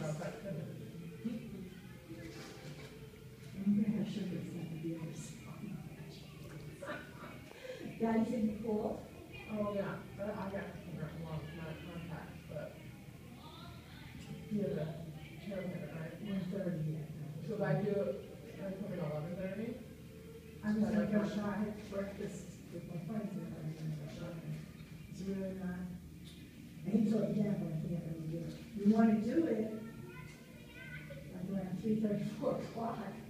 that's good. I'm gonna have sugar instead of yours. Daddy's in the pool. Oh, yeah, but I got to figure out along my contacts, but he had a chair limit, right? 1:30 yet. So if I do it, I come in 11:30? I'm just gonna go shop at breakfast with my friends and I'm gonna go shopping. It's really not. And he told me, yeah, but I can't really do it. You wanna do it? Like around 3:30, 4 o'clock.